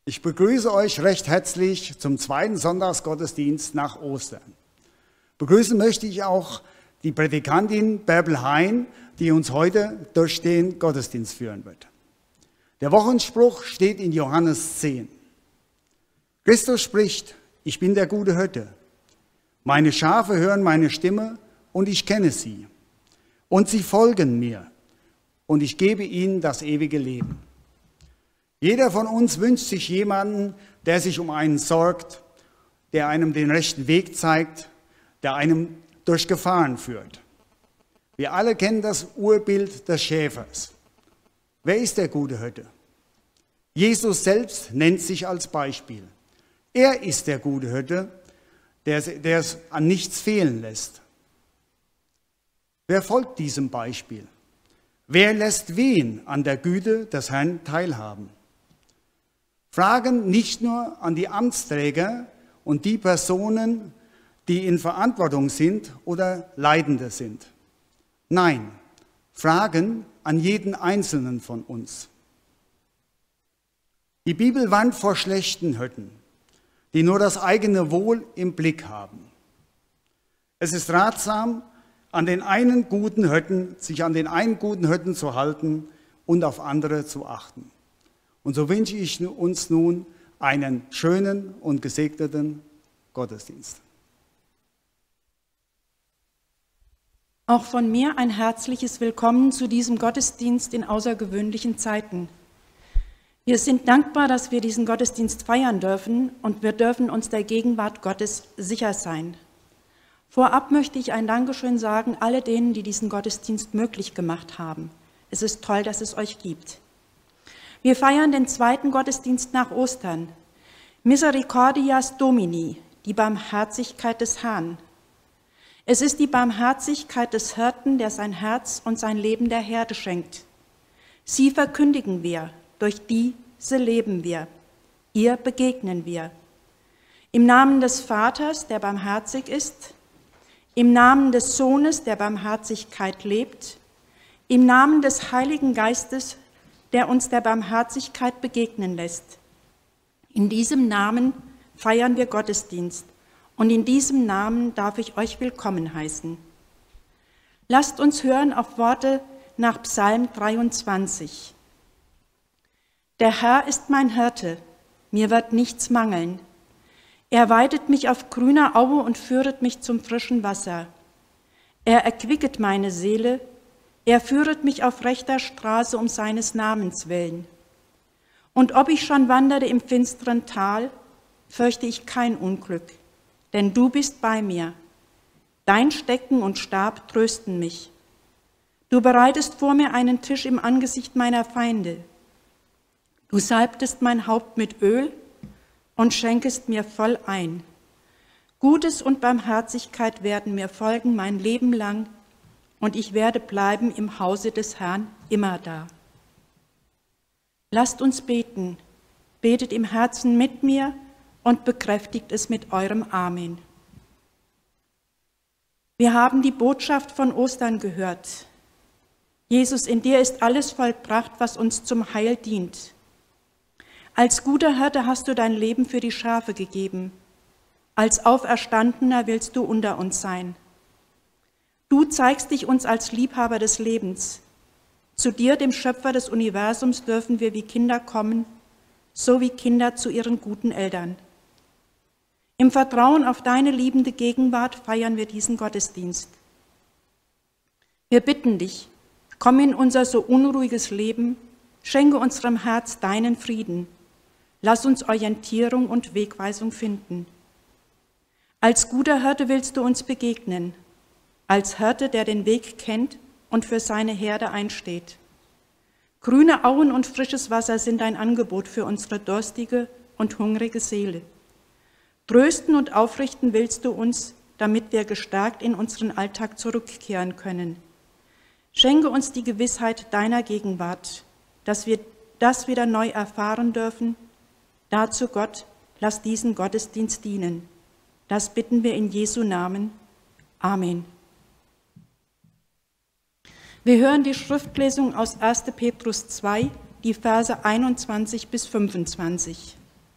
Ich begrüße euch recht herzlich zum zweiten Sonntagsgottesdienst nach Ostern. Begrüßen möchte ich auch die Predikantin Bärbel Hein, die uns heute durch den Gottesdienst führen wird. Der Wochenspruch steht in Johannes 10. Christus spricht: Ich bin der gute Hirte. Meine Schafe hören meine Stimme und ich kenne sie. Und sie folgen mir und ich gebe ihnen das ewige Leben. Jeder von uns wünscht sich jemanden, der sich um einen sorgt, der einem den rechten Weg zeigt, der einem durch Gefahren führt. Wir alle kennen das Urbild des Schäfers. Wer ist der gute Hirte? Jesus selbst nennt sich als Beispiel. Er ist der gute Hirte, der es an nichts fehlen lässt. Wer folgt diesem Beispiel? Wer lässt wen an der Güte des Herrn teilhaben? Fragen nicht nur an die Amtsträger und die Personen, die in Verantwortung sind oder Leidende sind. Nein, Fragen an jeden Einzelnen von uns. Die Bibel warnt vor schlechten Hirten, die nur das eigene Wohl im Blick haben. Es ist ratsam, sich an den einen guten Hirten zu halten und auf andere zu achten. Und so wünsche ich uns nun einen schönen und gesegneten Gottesdienst. Auch von mir ein herzliches Willkommen zu diesem Gottesdienst in außergewöhnlichen Zeiten. Wir sind dankbar, dass wir diesen Gottesdienst feiern dürfen und wir dürfen uns der Gegenwart Gottes sicher sein. Vorab möchte ich ein Dankeschön sagen all denen, die diesen Gottesdienst möglich gemacht haben. Es ist toll, dass es euch gibt. Wir feiern den zweiten Gottesdienst nach Ostern. Misericordias Domini, die Barmherzigkeit des Herrn. Es ist die Barmherzigkeit des Hirten, der sein Herz und sein Leben der Herde schenkt. Sie verkündigen wir, durch diese leben wir, ihr begegnen wir. Im Namen des Vaters, der barmherzig ist, im Namen des Sohnes, der Barmherzigkeit lebt, im Namen des Heiligen Geistes, der uns der Barmherzigkeit begegnen lässt. In diesem Namen feiern wir Gottesdienst und in diesem Namen darf ich euch willkommen heißen. Lasst uns hören auf Worte nach Psalm 23. Der Herr ist mein Hirte, mir wird nichts mangeln. Er weidet mich auf grüner Aue und führet mich zum frischen Wasser. Er erquicket meine Seele, er führet mich auf rechter Straße um seines Namens willen. Und ob ich schon wandere im finsteren Tal, fürchte ich kein Unglück, denn du bist bei mir. Dein Stecken und Stab trösten mich. Du bereitest vor mir einen Tisch im Angesicht meiner Feinde. Du salbtest mein Haupt mit Öl und schenkest mir voll ein. Gutes und Barmherzigkeit werden mir folgen mein Leben lang, und ich werde bleiben im Hause des Herrn immer da. Lasst uns beten. Betet im Herzen mit mir und bekräftigt es mit eurem Amen. Wir haben die Botschaft von Ostern gehört. Jesus, in dir ist alles vollbracht, was uns zum Heil dient. Als guter Hirte hast du dein Leben für die Schafe gegeben. Als Auferstandener willst du unter uns sein. Du zeigst dich uns als Liebhaber des Lebens. Zu dir, dem Schöpfer des Universums, dürfen wir wie Kinder kommen, so wie Kinder zu ihren guten Eltern. Im Vertrauen auf deine liebende Gegenwart feiern wir diesen Gottesdienst. Wir bitten dich, komm in unser so unruhiges Leben, schenke unserem Herz deinen Frieden. Lass uns Orientierung und Wegweisung finden. Als guter Hirte willst du uns begegnen, als Hirte, der den Weg kennt und für seine Herde einsteht. Grüne Auen und frisches Wasser sind ein Angebot für unsere durstige und hungrige Seele. Trösten und aufrichten willst du uns, damit wir gestärkt in unseren Alltag zurückkehren können. Schenke uns die Gewissheit deiner Gegenwart, dass wir das wieder neu erfahren dürfen. Dazu, Gott, lass diesen Gottesdienst dienen. Das bitten wir in Jesu Namen. Amen. Wir hören die Schriftlesung aus 1. Petrus 2, die Verse 21 bis 25.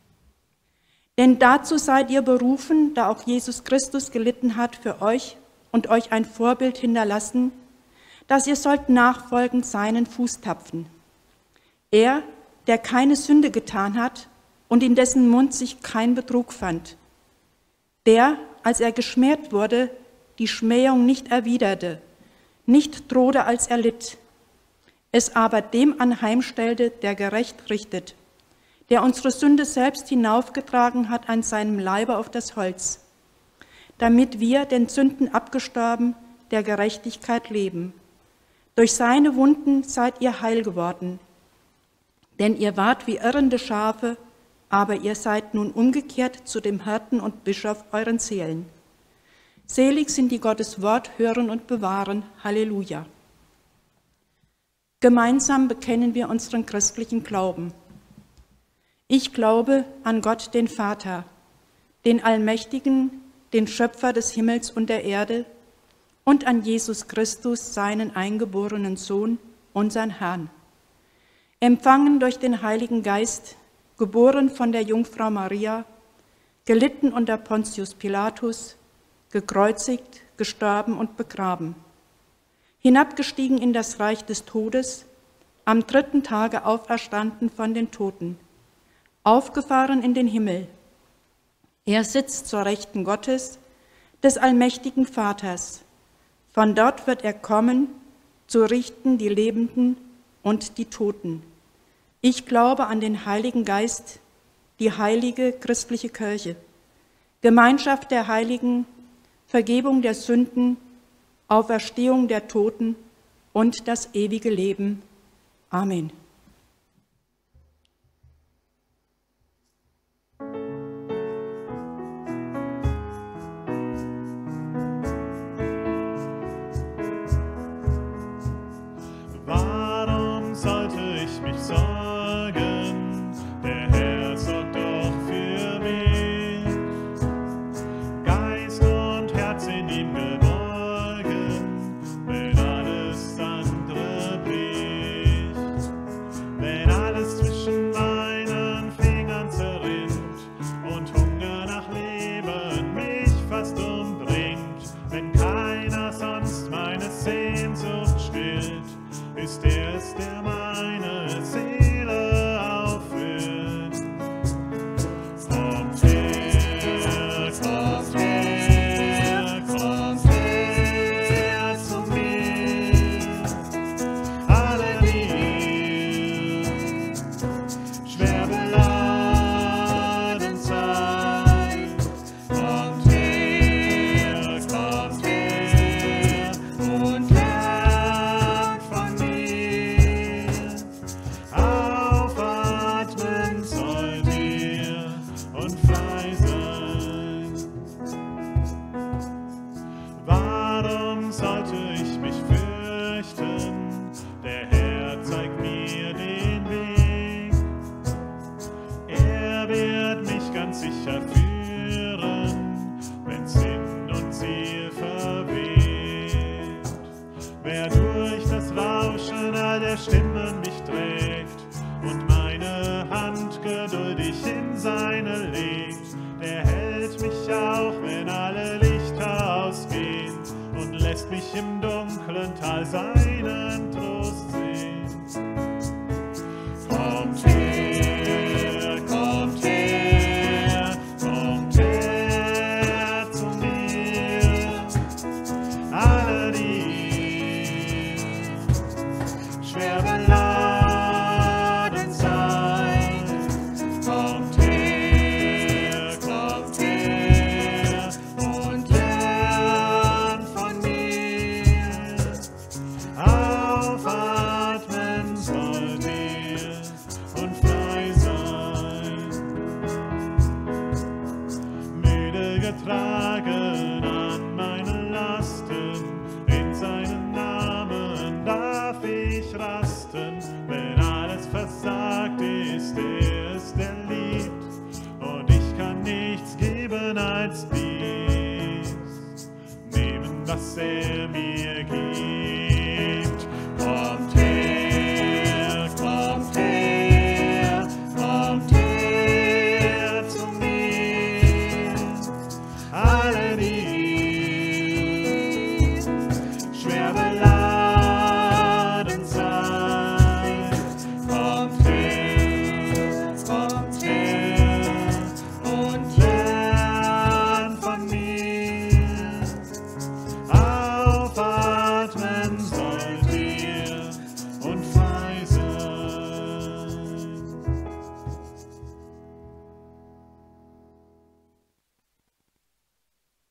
Denn dazu seid ihr berufen, da auch Jesus Christus gelitten hat für euch und euch ein Vorbild hinterlassen, dass ihr sollt nachfolgend seinen Fußtapfen. Er, der keine Sünde getan hat und in dessen Mund sich kein Betrug fand, der, als er geschmäht wurde, die Schmähung nicht erwiderte, nicht drohte, als er litt, es aber dem anheimstellte, der gerecht richtet, der unsere Sünde selbst hinaufgetragen hat an seinem Leibe auf das Holz, damit wir, den Sünden abgestorben, der Gerechtigkeit leben. Durch seine Wunden seid ihr heil geworden, denn ihr wart wie irrende Schafe, aber ihr seid nun umgekehrt zu dem Hirten und Bischof euren Seelen. Selig sind die Gottes Wort hören und bewahren. Halleluja. Gemeinsam bekennen wir unseren christlichen Glauben. Ich glaube an Gott, den Vater, den Allmächtigen, den Schöpfer des Himmels und der Erde, und an Jesus Christus, seinen eingeborenen Sohn, unseren Herrn, empfangen durch den Heiligen Geist, geboren von der Jungfrau Maria, gelitten unter Pontius Pilatus, gekreuzigt, gestorben und begraben, hinabgestiegen in das Reich des Todes, am 3. Tage auferstanden von den Toten, aufgefahren in den Himmel. Er sitzt zur Rechten Gottes, des allmächtigen Vaters. Von dort wird er kommen, zu richten die Lebenden und die Toten. Ich glaube an den Heiligen Geist, die heilige christliche Kirche, Gemeinschaft der Heiligen, Vergebung der Sünden, Auferstehung der Toten und das ewige Leben. Amen. Warum sollte ich mich sorgen? Der Herr sorgt doch für mich. Geist und Herz in ihm geborgen, wenn alles andere bricht. Wenn alles zwischen meinen Fingern zerrinnt und Hunger nach Leben mich fast umbringt. Wenn keiner sonst meine Sehnsucht stillt, ist er es, der meine Seele auffüllt. Kommt her, kommt her, kommt her zu mir. Alle die schwer beladen seid, kommt her und lernt von mir. Aufatmen sollt ihr und frei sein. Warum sollte ich mich fürchten? Der Herr zeigt mir den Weg. Er wird mich ganz sicher führen, wenn Sinn und Ziel verweht. Wer durch das Rauschen all der Stimmen mich trägt und meine Hand geduldig in seine legt, der hält mich auch, wenn alle Lichter ausgehen, und lässt mich im dunklen Tal seinen Trost sehen. Kommt her, kommt her, kommt her zu mir. Alle die schwer beladen seid, kommt her und lernt von mir. Aufatmen sollt ihr und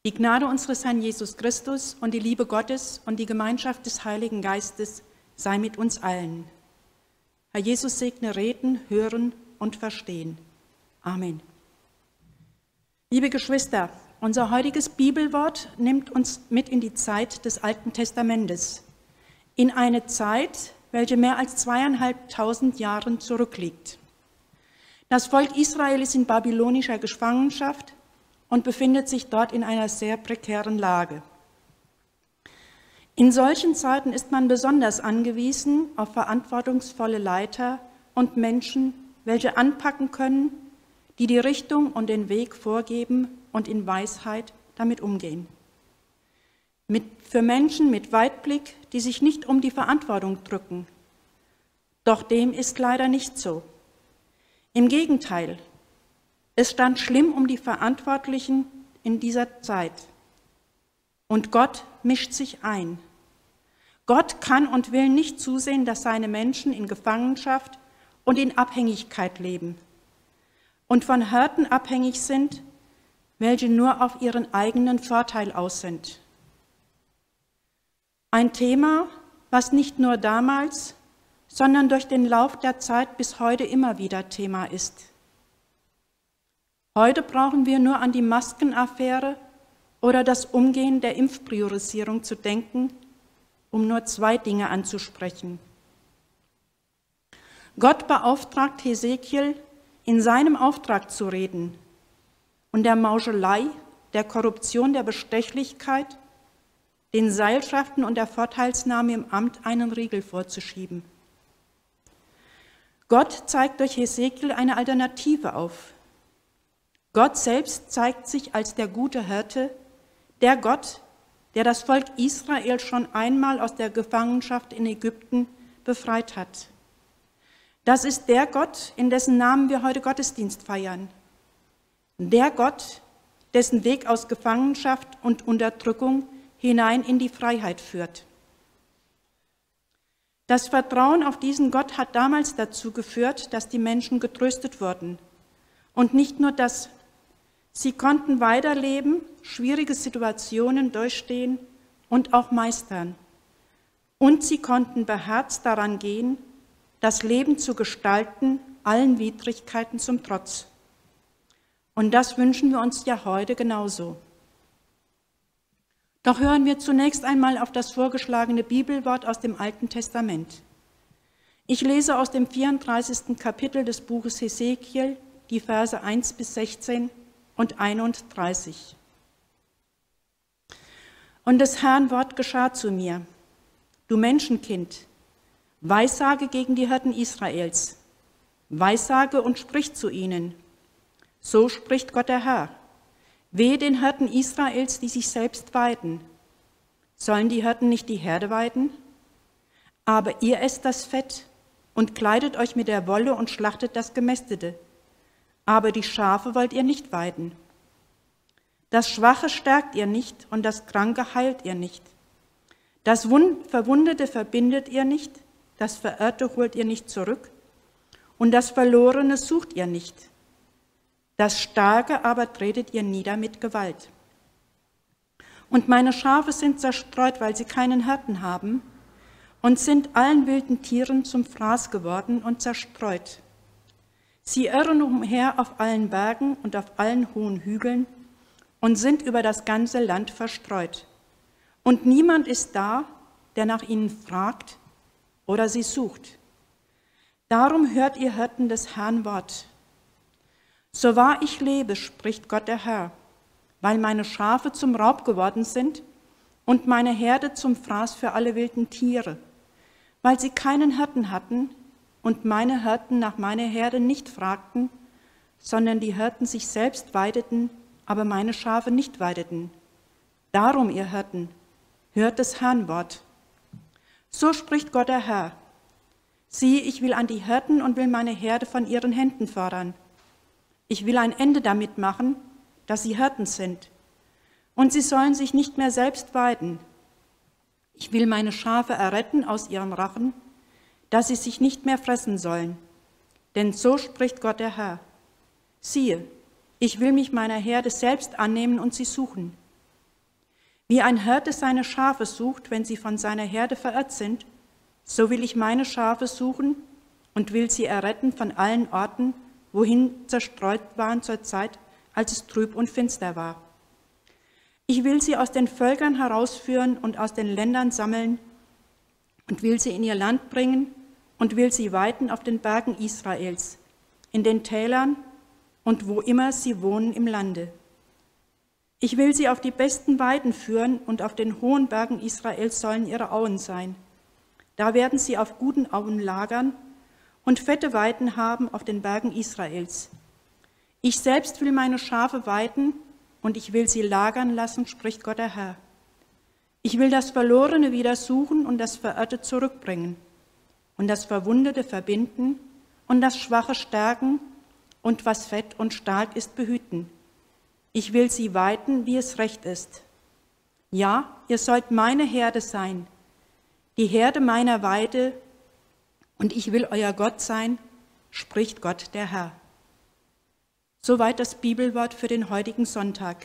Die Gnade unseres Herrn Jesus Christus und die Liebe Gottes und die Gemeinschaft des Heiligen Geistes sei mit uns allen. Herr Jesus segne Reden, Hören und Verstehen. Amen. Liebe Geschwister, unser heutiges Bibelwort nimmt uns mit in die Zeit des Alten Testamentes, in eine Zeit, welche mehr als 2500 Jahre zurückliegt. Das Volk Israel ist in babylonischer Gefangenschaft und befindet sich dort in einer sehr prekären Lage. In solchen Zeiten ist man besonders angewiesen auf verantwortungsvolle Leiter und Menschen, welche anpacken können, die die Richtung und den Weg vorgeben und in Weisheit damit umgehen. Für Menschen mit Weitblick, die sich nicht um die Verantwortung drücken. Doch dem ist leider nicht so. Im Gegenteil, es stand schlimm um die Verantwortlichen in dieser Zeit. Und Gott mischt sich ein. Gott kann und will nicht zusehen, dass seine Menschen in Gefangenschaft und in Abhängigkeit leben und von Hirten abhängig sind, welche nur auf ihren eigenen Vorteil aus sind. Ein Thema, was nicht nur damals, sondern durch den Lauf der Zeit bis heute immer wieder Thema ist. Heute brauchen wir nur an die Maskenaffäre oder das Umgehen der Impfpriorisierung zu denken, um nur 2 Dinge anzusprechen. Gott beauftragt Hesekiel, in seinem Auftrag zu reden und der Mauschelei, der Korruption, der Bestechlichkeit, den Seilschaften und der Vorteilsnahme im Amt einen Riegel vorzuschieben. Gott zeigt durch Hesekiel eine Alternative auf. Gott selbst zeigt sich als der gute Hirte, der Gott, der das Volk Israel schon einmal aus der Gefangenschaft in Ägypten befreit hat. Das ist der Gott, in dessen Namen wir heute Gottesdienst feiern. Der Gott, dessen Weg aus Gefangenschaft und Unterdrückung hinein in die Freiheit führt. Das Vertrauen auf diesen Gott hat damals dazu geführt, dass die Menschen getröstet wurden. Und nicht nur das, sie konnten weiterleben, schwierige Situationen durchstehen und auch meistern. Und sie konnten beherzt daran gehen, das Leben zu gestalten, allen Widrigkeiten zum Trotz. Und das wünschen wir uns ja heute genauso. Doch hören wir zunächst einmal auf das vorgeschlagene Bibelwort aus dem Alten Testament. Ich lese aus dem 34. Kapitel des Buches Hesekiel die Verse 1 bis 16 und 31. Und des Herrn Wort geschah zu mir: Du Menschenkind, weissage gegen die Hirten Israels, weissage und sprich zu ihnen. So spricht Gott der Herr: Wehe den Hirten Israels, die sich selbst weiden. Sollen die Hirten nicht die Herde weiden? Aber ihr esst das Fett und kleidet euch mit der Wolle und schlachtet das Gemästete. Aber die Schafe wollt ihr nicht weiden. Das Schwache stärkt ihr nicht und das Kranke heilt ihr nicht. Das Verwundete verbindet ihr nicht, das Verirrte holt ihr nicht zurück und das Verlorene sucht ihr nicht. Das Starke aber tretet ihr nieder mit Gewalt. Und meine Schafe sind zerstreut, weil sie keinen Hirten haben, und sind allen wilden Tieren zum Fraß geworden und zerstreut. Sie irren umher auf allen Bergen und auf allen hohen Hügeln und sind über das ganze Land verstreut. Und niemand ist da, der nach ihnen fragt oder sie sucht. Darum hört ihr Hirten des Herrn Wort. So wahr ich lebe, spricht Gott der Herr, weil meine Schafe zum Raub geworden sind und meine Herde zum Fraß für alle wilden Tiere, weil sie keinen Hirten hatten und meine Hirten nach meiner Herde nicht fragten, sondern die Hirten sich selbst weideten, aber meine Schafe nicht weideten. Darum, ihr Hirten, hört des Herrn Wort. So spricht Gott der Herr: Siehe, ich will an die Hirten und will meine Herde von ihren Händen fordern. Ich will ein Ende damit machen, dass sie Hirten sind. Und sie sollen sich nicht mehr selbst weiden. Ich will meine Schafe erretten aus ihrem Rachen, dass sie sich nicht mehr fressen sollen. Denn so spricht Gott der Herr: Siehe, ich will mich meiner Herde selbst annehmen und sie suchen. Wie ein Hirte seine Schafe sucht, wenn sie von seiner Herde verirrt sind, so will ich meine Schafe suchen und will sie erretten von allen Orten, wohin zerstreut waren zur Zeit, als es trüb und finster war. Ich will sie aus den Völkern herausführen und aus den Ländern sammeln und will sie in ihr Land bringen und will sie weiden auf den Bergen Israels, in den Tälern und wo immer sie wohnen im Lande. Ich will sie auf die besten Weiden führen und auf den hohen Bergen Israels sollen ihre Auen sein. Da werden sie auf guten Auen lagern und fette Weiden haben auf den Bergen Israels. Ich selbst will meine Schafe weiden und ich will sie lagern lassen, spricht Gott der Herr. Ich will das Verlorene wieder suchen und das Verirrte zurückbringen und das Verwundete verbinden und das Schwache stärken und was fett und stark ist behüten. Ich will sie weiden, wie es recht ist. Ja, ihr sollt meine Herde sein, die Herde meiner Weide, und ich will euer Gott sein, spricht Gott der Herr. Soweit das Bibelwort für den heutigen Sonntag.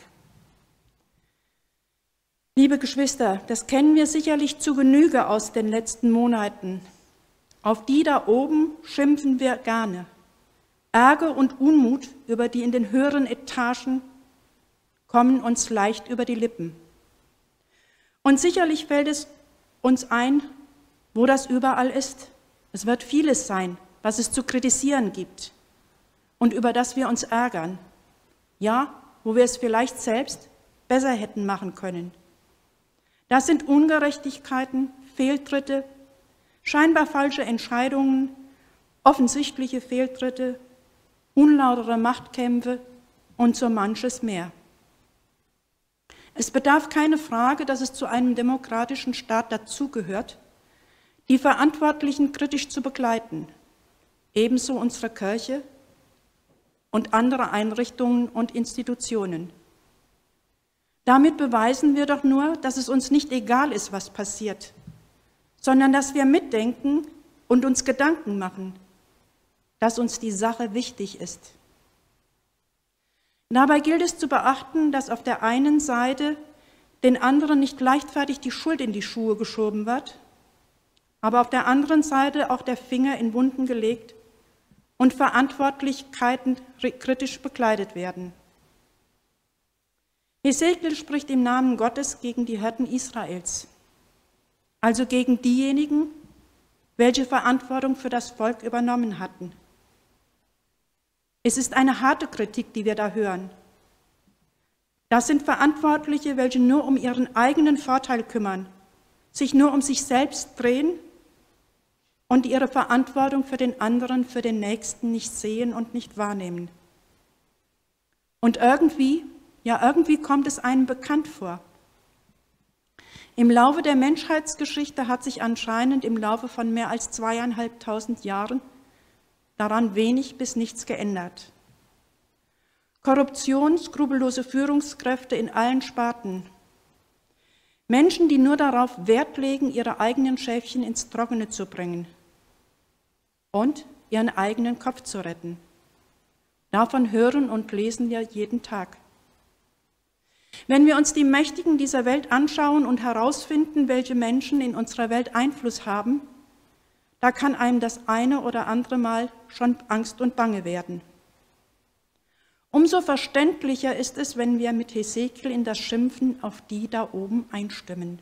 Liebe Geschwister, das kennen wir sicherlich zu Genüge aus den letzten Monaten. Auf die da oben schimpfen wir gerne. Ärger und Unmut über die in den höheren Etagen kommen uns leicht über die Lippen. Und sicherlich fällt es uns ein, wo das überall ist. Es wird vieles sein, was es zu kritisieren gibt und über das wir uns ärgern. Ja, wo wir es vielleicht selbst besser hätten machen können. Das sind Ungerechtigkeiten, Fehltritte, scheinbar falsche Entscheidungen, offensichtliche Fehltritte, unlautere Machtkämpfe und so manches mehr. Es bedarf keine Frage, dass es zu einem demokratischen Staat dazugehört, die Verantwortlichen kritisch zu begleiten, ebenso unsere Kirche und andere Einrichtungen und Institutionen. Damit beweisen wir doch nur, dass es uns nicht egal ist, was passiert, sondern dass wir mitdenken und uns Gedanken machen, dass uns die Sache wichtig ist. Dabei gilt es zu beachten, dass auf der einen Seite den anderen nicht leichtfertig die Schuld in die Schuhe geschoben wird, aber auf der anderen Seite auch der Finger in Wunden gelegt und Verantwortlichkeiten kritisch begleitet werden. Hesekiel spricht im Namen Gottes gegen die Hirten Israels, also gegen diejenigen, welche Verantwortung für das Volk übernommen hatten. Es ist eine harte Kritik, die wir da hören. Das sind Verantwortliche, welche nur um ihren eigenen Vorteil kümmern, sich nur um sich selbst drehen und ihre Verantwortung für den anderen, für den Nächsten nicht sehen und nicht wahrnehmen. Und irgendwie kommt es einem bekannt vor. Im Laufe der Menschheitsgeschichte hat sich anscheinend im Laufe von mehr als 2500 Jahren daran wenig bis nichts geändert. Korruption, skrupellose Führungskräfte in allen Sparten. Menschen, die nur darauf Wert legen, ihre eigenen Schäfchen ins Trockene zu bringen und ihren eigenen Kopf zu retten. Davon hören und lesen wir jeden Tag. Wenn wir uns die Mächtigen dieser Welt anschauen und herausfinden, welche Menschen in unserer Welt Einfluss haben, da kann einem das eine oder andere Mal schon Angst und Bange werden. Umso verständlicher ist es, wenn wir mit Hesekiel in das Schimpfen auf die da oben einstimmen.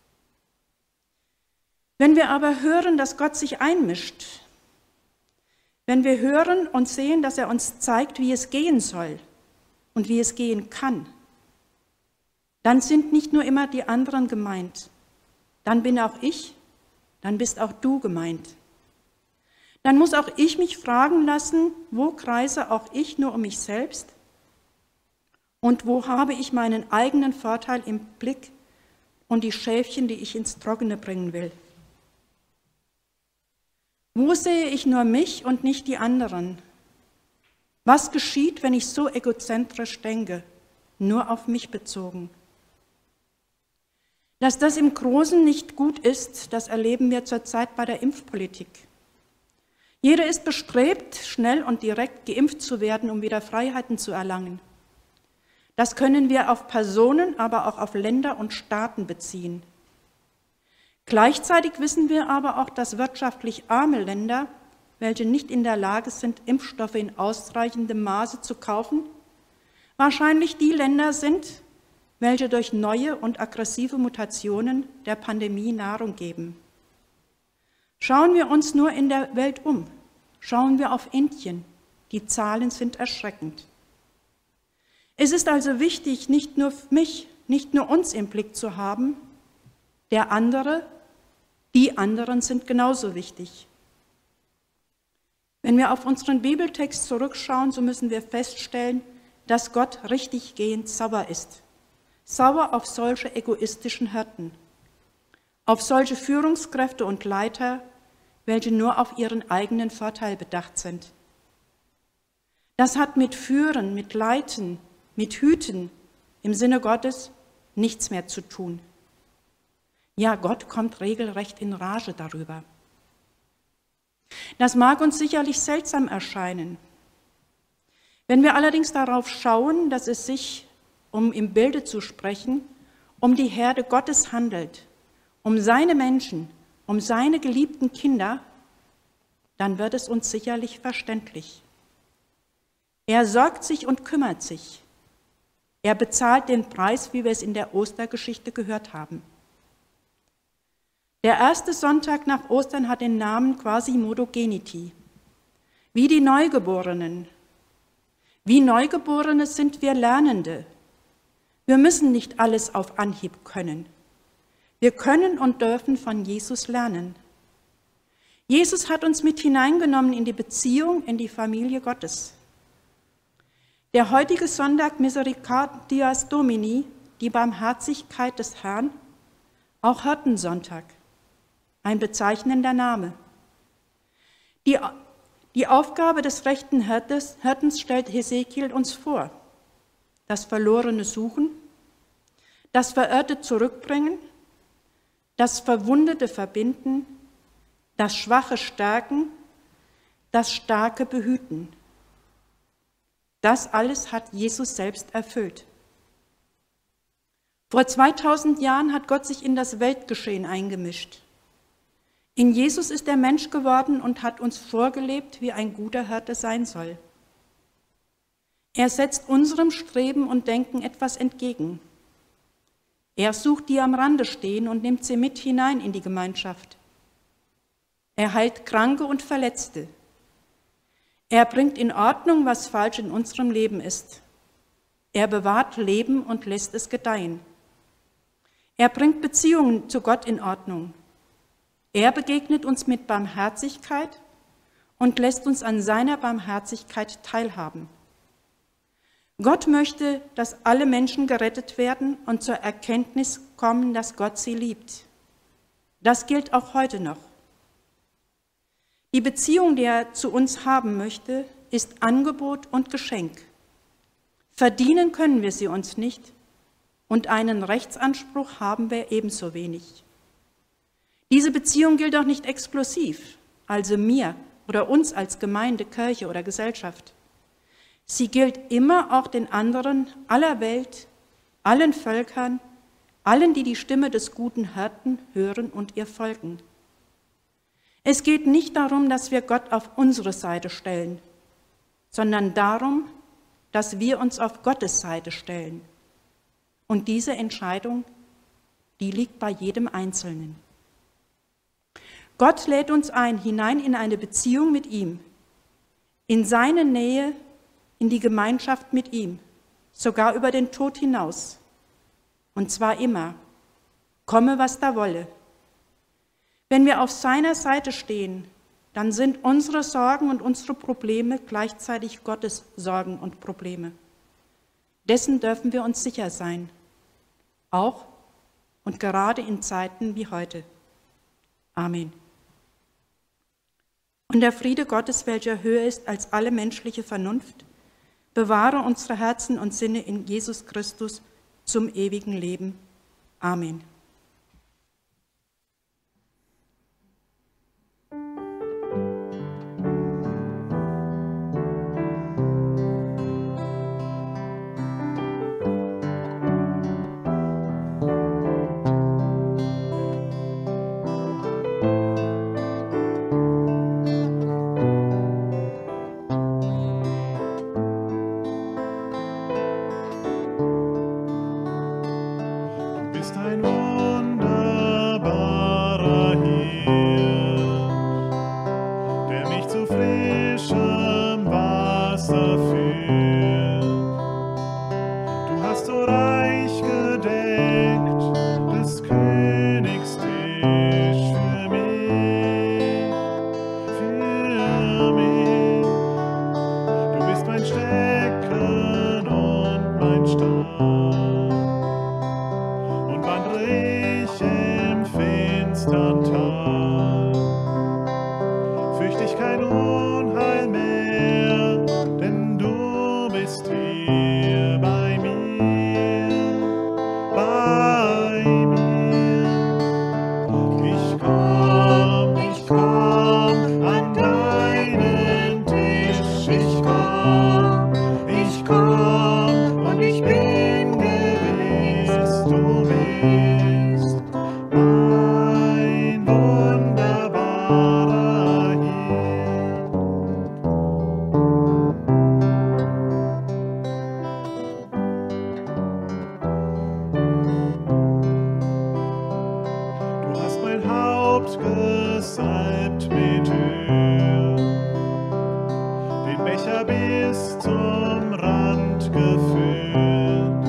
Wenn wir aber hören, dass Gott sich einmischt, wenn wir hören und sehen, dass er uns zeigt, wie es gehen soll und wie es gehen kann, dann sind nicht nur immer die anderen gemeint, dann bin auch ich, dann bist auch du gemeint. Dann muss auch ich mich fragen lassen, wo kreise auch ich nur um mich selbst und wo habe ich meinen eigenen Vorteil im Blick und die Schäfchen, die ich ins Trockene bringen will. Wo sehe ich nur mich und nicht die anderen? Was geschieht, wenn ich so egozentrisch denke, nur auf mich bezogen? Dass das im Großen nicht gut ist, das erleben wir zurzeit bei der Impfpolitik. Jeder ist bestrebt, schnell und direkt geimpft zu werden, um wieder Freiheiten zu erlangen. Das können wir auf Personen, aber auch auf Länder und Staaten beziehen. Gleichzeitig wissen wir aber auch, dass wirtschaftlich arme Länder, welche nicht in der Lage sind, Impfstoffe in ausreichendem Maße zu kaufen, wahrscheinlich die Länder sind, welche durch neue und aggressive Mutationen der Pandemie Nahrung geben. Schauen wir uns nur in der Welt um. Schauen wir auf Indien. Die Zahlen sind erschreckend. Es ist also wichtig, nicht nur mich, nicht nur uns im Blick zu haben, der andere, die anderen sind genauso wichtig. Wenn wir auf unseren Bibeltext zurückschauen, so müssen wir feststellen, dass Gott richtiggehend sauer ist. Sauer auf solche egoistischen Hirten, auf solche Führungskräfte und Leiter, welche nur auf ihren eigenen Vorteil bedacht sind. Das hat mit Führen, mit Leiten, mit Hüten im Sinne Gottes nichts mehr zu tun. Ja, Gott kommt regelrecht in Rage darüber. Das mag uns sicherlich seltsam erscheinen. Wenn wir allerdings darauf schauen, dass es sich, um im Bilde zu sprechen, um die Herde Gottes handelt, um seine Menschen, um seine geliebten Kinder, dann wird es uns sicherlich verständlich. Er sorgt sich und kümmert sich. Er bezahlt den Preis, wie wir es in der Ostergeschichte gehört haben. Der erste Sonntag nach Ostern hat den Namen Quasimodo-Geniti, wie die Neugeborenen. Wie Neugeborene sind wir Lernende. Wir müssen nicht alles auf Anhieb können. Wir können und dürfen von Jesus lernen. Jesus hat uns mit hineingenommen in die Beziehung, in die Familie Gottes. Der heutige Sonntag Misericordias Domini, die Barmherzigkeit des Herrn, auch Hirtensonntag, ein bezeichnender Name. Die Aufgabe des rechten Hirtens stellt Hesekiel uns vor. Das Verlorene suchen, das Verirrte zurückbringen, das Verwundete verbinden, das Schwache stärken, das Starke behüten. Das alles hat Jesus selbst erfüllt. Vor 2000 Jahren hat Gott sich in das Weltgeschehen eingemischt. In Jesus ist er Mensch geworden und hat uns vorgelebt, wie ein guter Hirte sein soll. Er setzt unserem Streben und Denken etwas entgegen. Er sucht die am Rande stehen und nimmt sie mit hinein in die Gemeinschaft. Er heilt Kranke und Verletzte. Er bringt in Ordnung, was falsch in unserem Leben ist. Er bewahrt Leben und lässt es gedeihen. Er bringt Beziehungen zu Gott in Ordnung. Er begegnet uns mit Barmherzigkeit und lässt uns an seiner Barmherzigkeit teilhaben. Gott möchte, dass alle Menschen gerettet werden und zur Erkenntnis kommen, dass Gott sie liebt. Das gilt auch heute noch. Die Beziehung, die er zu uns haben möchte, ist Angebot und Geschenk. Verdienen können wir sie uns nicht und einen Rechtsanspruch haben wir ebenso wenig. Diese Beziehung gilt auch nicht exklusiv, also mir oder uns als Gemeinde, Kirche oder Gesellschaft. Sie gilt immer auch den anderen aller Welt, allen Völkern, allen, die die Stimme des guten Hirten hören und ihr folgen. Es geht nicht darum, dass wir Gott auf unsere Seite stellen, sondern darum, dass wir uns auf Gottes Seite stellen. Und diese Entscheidung, die liegt bei jedem Einzelnen. Gott lädt uns ein, hinein in eine Beziehung mit ihm, in seine Nähe, in die Gemeinschaft mit ihm, sogar über den Tod hinaus. Und zwar immer, komme was da wolle. Wenn wir auf seiner Seite stehen, dann sind unsere Sorgen und unsere Probleme gleichzeitig Gottes Sorgen und Probleme. Dessen dürfen wir uns sicher sein, auch und gerade in Zeiten wie heute. Amen. Und der Friede Gottes, welcher höher ist als alle menschliche Vernunft, bewahre unsere Herzen und Sinne in Jesus Christus zum ewigen Leben. Amen. mein Becher bis zum Rand gefüllt.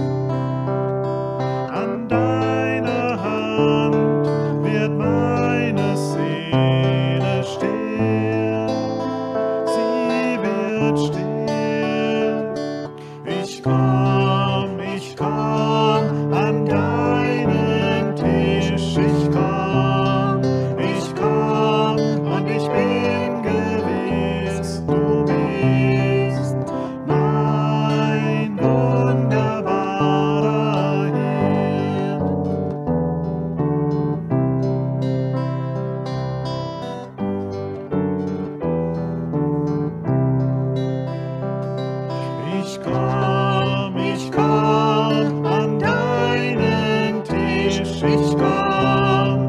An deiner Hand wird meine Seele still, sie wird still. Ich komm an deinen Tisch, ich komm und ich bin gewiss, du bist mein wunderbarer Hirt. Ich komm an deinen Tisch, ich komm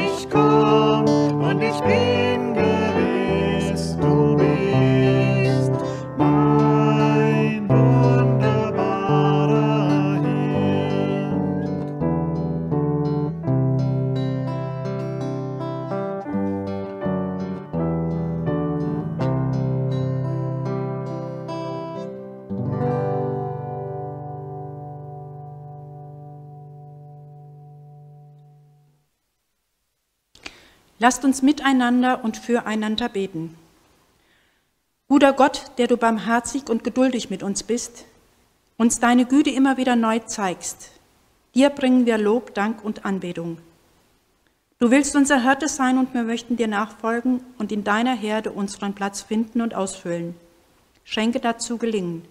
und ich bin gewiss, du bist mein wunderbarer Hirt. Lasst uns miteinander und füreinander beten. Guter Gott, der du barmherzig und geduldig mit uns bist, uns deine Güte immer wieder neu zeigst, dir bringen wir Lob, Dank und Anbetung. Du willst unser Hirte sein und wir möchten dir nachfolgen und in deiner Herde unseren Platz finden und ausfüllen. Schenke dazu Gelingen.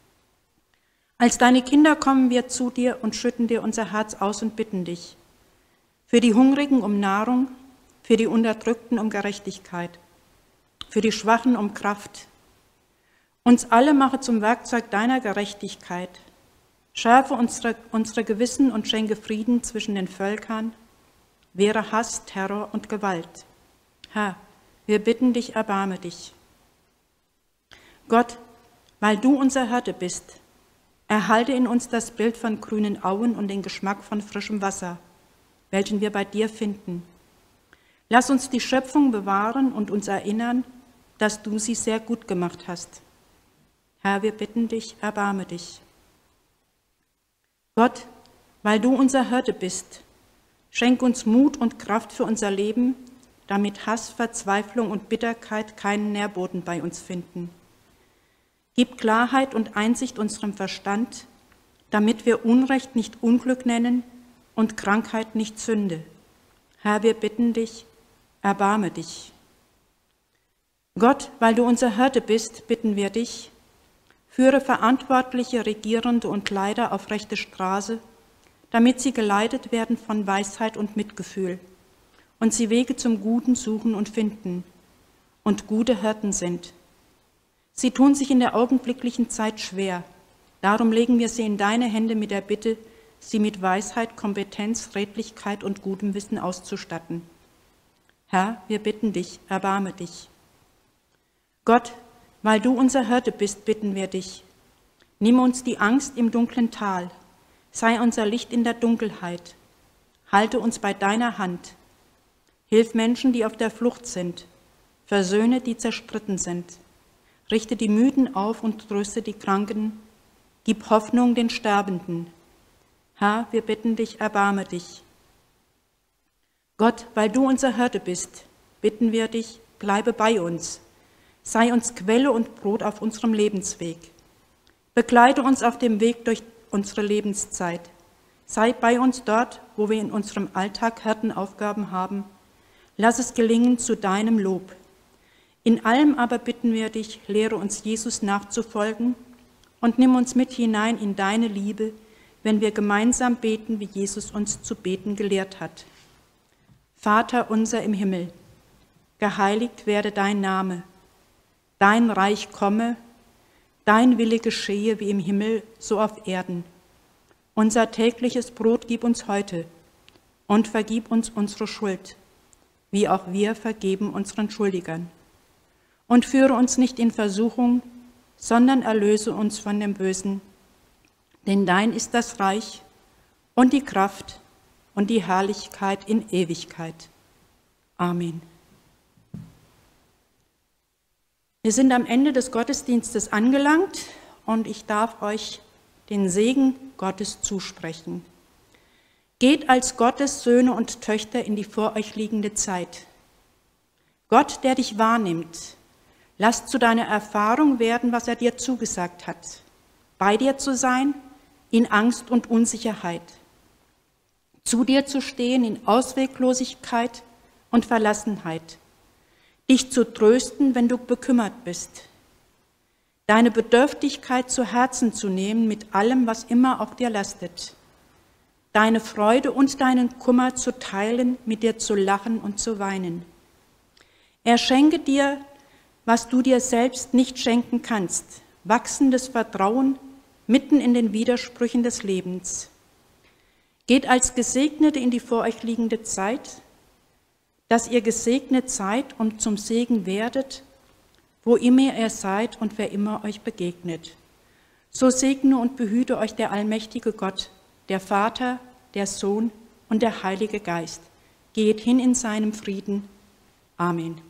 Als deine Kinder kommen wir zu dir und schütten dir unser Herz aus und bitten dich. Für die Hungrigen um Nahrung, für die Unterdrückten um Gerechtigkeit, für die Schwachen um Kraft. Uns alle mache zum Werkzeug deiner Gerechtigkeit. Schärfe unsere Gewissen und schenke Frieden zwischen den Völkern. Wehre Hass, Terror und Gewalt. Herr, wir bitten dich, erbarme dich. Gott, weil du unser Hirte bist, erhalte in uns das Bild von grünen Auen und den Geschmack von frischem Wasser, welchen wir bei dir finden. Lass uns die Schöpfung bewahren und uns erinnern, dass du sie sehr gut gemacht hast. Herr, wir bitten dich, erbarme dich. Gott, weil du unser Hirte bist, schenk uns Mut und Kraft für unser Leben, damit Hass, Verzweiflung und Bitterkeit keinen Nährboden bei uns finden. Gib Klarheit und Einsicht unserem Verstand, damit wir Unrecht nicht Unglück nennen und Krankheit nicht Sünde. Herr, wir bitten dich, erbarme dich. Gott, weil du unser Hirte bist, bitten wir dich, führe verantwortliche Regierende und Leiter auf rechte Straße, damit sie geleitet werden von Weisheit und Mitgefühl und sie Wege zum Guten suchen und finden und gute Hirten sind. Sie tun sich in der augenblicklichen Zeit schwer, darum legen wir sie in deine Hände mit der Bitte, sie mit Weisheit, Kompetenz, Redlichkeit und gutem Wissen auszustatten. Herr, wir bitten dich, erbarme dich. Gott, weil du unser Hirte bist, bitten wir dich. Nimm uns die Angst im dunklen Tal, sei unser Licht in der Dunkelheit. Halte uns bei deiner Hand. Hilf Menschen, die auf der Flucht sind. Versöhne, die zerstritten sind. Richte die Müden auf und tröste die Kranken. Gib Hoffnung den Sterbenden. Herr, wir bitten dich, erbarme dich. Gott, weil du unser Hirte bist, bitten wir dich, bleibe bei uns. Sei uns Quelle und Brot auf unserem Lebensweg. Begleite uns auf dem Weg durch unsere Lebenszeit. Sei bei uns dort, wo wir in unserem Alltag Hirtenaufgaben haben. Lass es gelingen zu deinem Lob. In allem aber bitten wir dich, lehre uns Jesus nachzufolgen und nimm uns mit hinein in deine Liebe, wenn wir gemeinsam beten, wie Jesus uns zu beten gelehrt hat. Vater unser im Himmel, geheiligt werde dein Name, dein Reich komme, dein Wille geschehe wie im Himmel, so auf Erden. Unser tägliches Brot gib uns heute und vergib uns unsere Schuld, wie auch wir vergeben unseren Schuldigern. Und führe uns nicht in Versuchung, sondern erlöse uns von dem Bösen. Denn dein ist das Reich und die Kraft und die Herrlichkeit in Ewigkeit. Amen. Wir sind am Ende des Gottesdienstes angelangt und ich darf euch den Segen Gottes zusprechen. Geht als Gottes Söhne und Töchter in die vor euch liegende Zeit. Gott, der dich wahrnimmt, lass zu deiner Erfahrung werden, was er dir zugesagt hat. Bei dir zu sein in Angst und Unsicherheit. Zu dir zu stehen in Ausweglosigkeit und Verlassenheit. Dich zu trösten, wenn du bekümmert bist. Deine Bedürftigkeit zu Herzen zu nehmen mit allem, was immer auf dir lastet. Deine Freude und deinen Kummer zu teilen, mit dir zu lachen und zu weinen. Er schenke dir, was du dir selbst nicht schenken kannst, wachsendes Vertrauen mitten in den Widersprüchen des Lebens. Geht als Gesegnete in die vor euch liegende Zeit, dass ihr gesegnet seid und zum Segen werdet, wo immer ihr seid und wer immer euch begegnet. So segne und behüte euch der allmächtige Gott, der Vater, der Sohn und der Heilige Geist. Geht hin in seinem Frieden. Amen.